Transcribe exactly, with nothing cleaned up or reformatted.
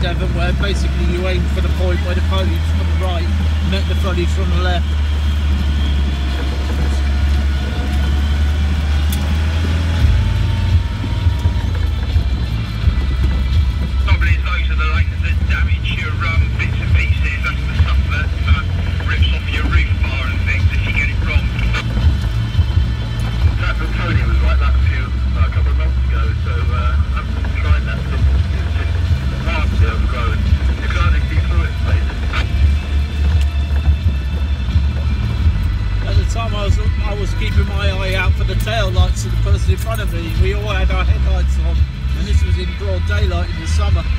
eleven, where basically you aim for the point where the foliage from the right met the foliage from the left. Probably those are the lanes that damage your um, bits and pieces. That's the stuff that uh, rips off your roof bar and things if you get it wrong. That the Tony was like that a few uh, a couple of months ago, so uh, I've been trying that since it's just hard to overgrown. You can hardly see through it, basically. At the time I was I was keeping my eye out for the tail lights of the person in front of me. We all had our headlights on, and this was in broad daylight in the summer.